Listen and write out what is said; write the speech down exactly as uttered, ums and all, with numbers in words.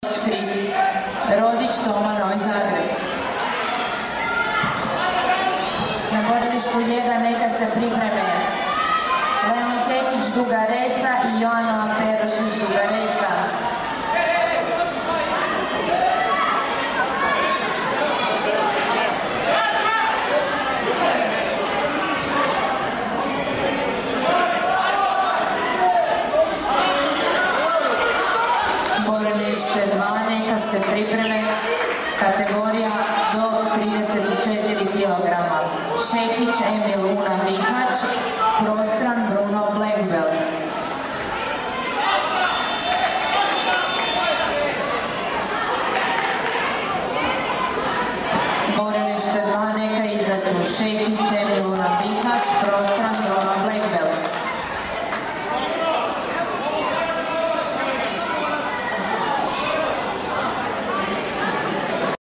Kristi, Rodić Toma, Novi Zagreb. Na borilištu jedan neka se pripreme Leon Tekić, Duga Resa i Joanova Perošić, Duga Resa. Borilište dva neka se pripreme kategorija do trideset četiri kilograma. Šekić Emil Una Mihać, Prostran Bruno Blackbelt. Borilište dva neka izađu Šekić